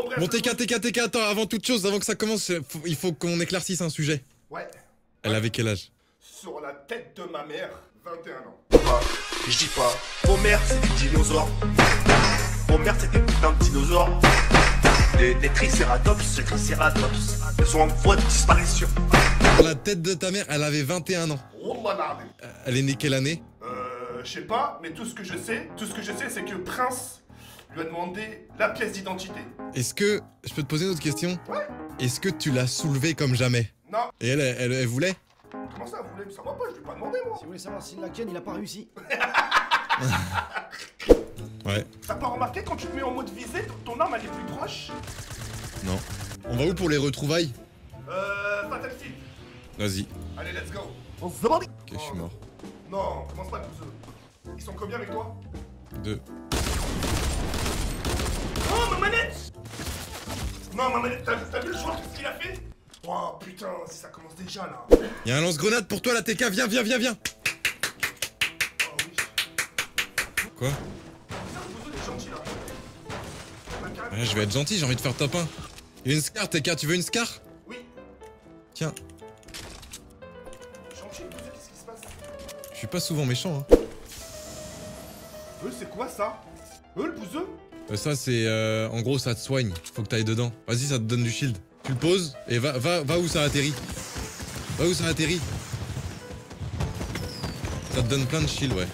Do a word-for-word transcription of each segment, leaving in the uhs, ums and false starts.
Bon, T K, T K, T K, attends, avant toute chose, avant que ça commence, faut- il faut qu'on éclaircisse un sujet. Ouais. Elle avait quel âge? Sur la tête de ma mère, vingt et un ans. Pas, je dis pas. Homer c'est des dinosaures. Homer c'est des putains de dinosaures. Des, des tricératops, des tricératops. Ils sont en voie de disparition. Sur la tête de ta mère, elle avait vingt et un ans. Wallah na'adem. Elle est née quelle année? Euh, je sais pas, mais tout ce que je sais, tout ce que je sais, c'est que Prince lui a demandé la pièce d'identité. Est-ce que... Je peux te poser une autre question? Ouais. Est-ce que tu l'as soulevée comme jamais? Non. Et elle, elle, elle voulait? Comment ça, vous voulez? Ça va pas, je lui ai pas demandé, moi. Si vous voulez savoir s'il la ken, il a pas réussi. Ouais. T'as pas remarqué quand tu te mets en mode visée, ton arme elle est plus proche? Non. On va où pour les retrouvailles? Euh, Battlefield. Vas-y. Allez, let's go. On se demande. Ok, je suis mort. Non, commence pas le pouce. Ils sont combien avec toi? Deux. Oh, ma manette! Non, ma manette, t'as t'as vu le joueur, qu'est-ce qu'il a fait? Oh putain, si ça commence déjà là. Y'a un lance-grenade pour toi, la T K, viens, viens, viens, viens. Oh oui. Quoi? Putain, le bozo il est gentil là. Bah, carrément. Ouais, je vais être gentil, j'ai envie de faire top un. Y'a une scar, T K, tu veux une scar? Oui, Tiens, gentil, le bozo, qu'est-ce qui se passe? je suis pas souvent méchant, hein. Euh, c'est quoi ça? Euh, le bouseux? Euh, ça, c'est... Euh, en gros, ça te soigne. Faut que t'ailles dedans. Vas-y, ça te donne du shield. Tu le poses et va, va, va où ça atterrit. Va où ça atterrit. Ça te donne plein de shield, ouais.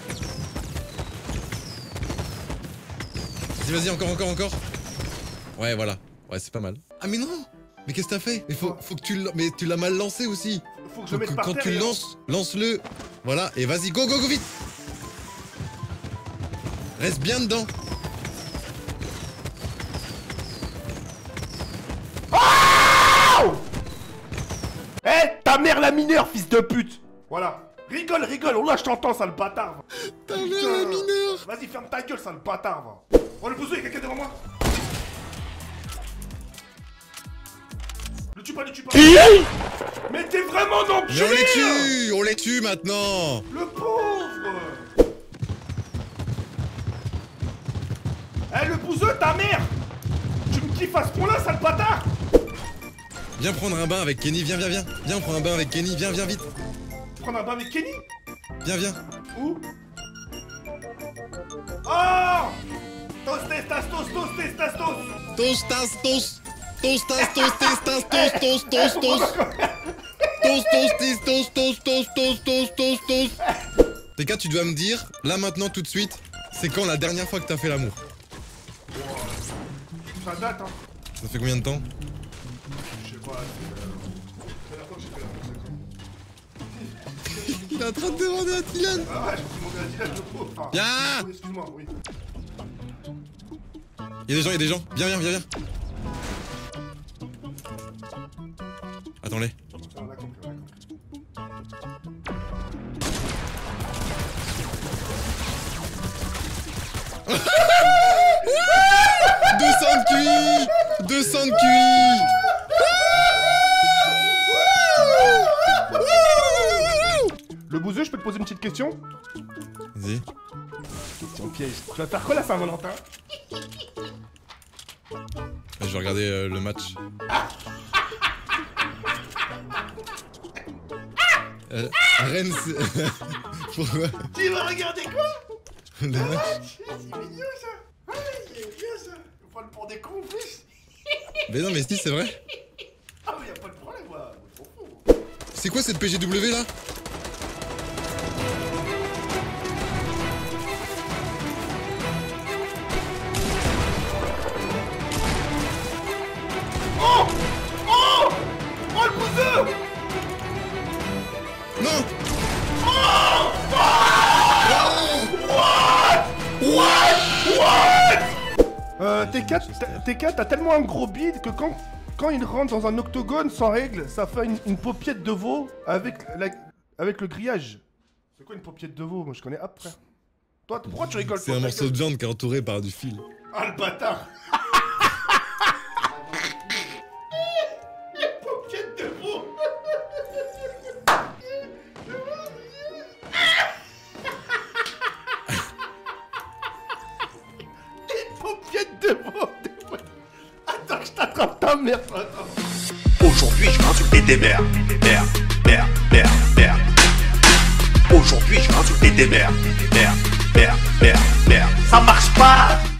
Vas-y, vas-y, encore, encore, encore. Ouais, voilà. Ouais, c'est pas mal. Ah, mais non! Mais qu'est-ce que t'as fait? Mais faut, faut que tu... l- Mais tu l'as mal lancé aussi. Faut que je Faut le que mette par quand terre. tu le et- lances, lance-le. Voilà, et vas-y, go, go, go, vite! Reste bien dedans. Eh, ta mère la mineure, fils de pute! Voilà. Rigole, rigole, oh là je t'entends, sale bâtard! va. Ta mère Putain. la mineure. Vas-y, ferme ta gueule, sale bâtard! va. Oh, le bouseux, y'a quelqu'un devant moi! Le tue pas, le tue pas! Mais t'es vraiment Mais on enculé! les tue! On les tue maintenant! Le pauvre! Eh, le bouseux, ta mère! Tu me kiffes à ce point-là, sale bâtard! Viens prendre un bain avec Kenny, viens, viens, viens. Viens, on prend un bain avec Kenny, viens, viens vite. Prendre un bain avec Kenny? Viens, viens. Où? Oh! Tostes, tastos, tostes, tastos! Tos, tas, tos. Tos, tas, tos, tes, tas, tos, tos, tos, tos. Tos, tos, tis, tos, tos, tos, tos, tos, tos, tos. T K, tu dois me dire, là maintenant, tout de suite, c'est quand la dernière fois que t'as fait l'amour? Ça date, hein? Ça fait combien de temps? Je sais pas, c'est la fois que j'ai fait la fois. Il est en train de demander à Dylan. Ah ouais, je me suis demandé à dire le pauvre. Enfin, Viens! oui, excuse-moi, oui. Y'a des gens, y'a des gens. Viens, viens, viens, viens. Attends-les. On a compris, on a compris. deux cents de Q I! deux cents de Q I! Le bouseux, je peux te poser une petite question? Vas-y. Question piège. Tu vas faire quoi la Saint-Valentin? Je vais regarder euh, le match. Euh, Rennes, c'est... Pourquoi? Tu vas regarder quoi? Le match? C'est mignon ça! Ah, c'est bien ça! Faut pas le pour des cons en plus! Mais non, mais si, c'est vrai. Ah, mais y'a pas de problème, moi! On s'en fout. C'est quoi cette P G W là? Oh! Oh! Oh, le bouseux! Non! Euh, T quatre, T quatre, t'as tellement un gros bide que quand, quand il rentre dans un octogone sans règle, ça fait une, une paupiette de veau avec, la, avec le grillage. C'est quoi une paupiette de veau? Moi je connais après. Toi, pourquoi tu rigoles? C'est un morceau de viande qui est entouré par du fil. Ah, le bâtard! Les paupiètes de veau! Les paupiètes de veau! Attends, Je t'attrape ta mère, toi. Aujourd'hui, je vais insulter des mères. Mère, mère, mère, mère. Aujourd'hui, je vais insulter des mères. Mère, mère, mère, mère. Ça marche pas.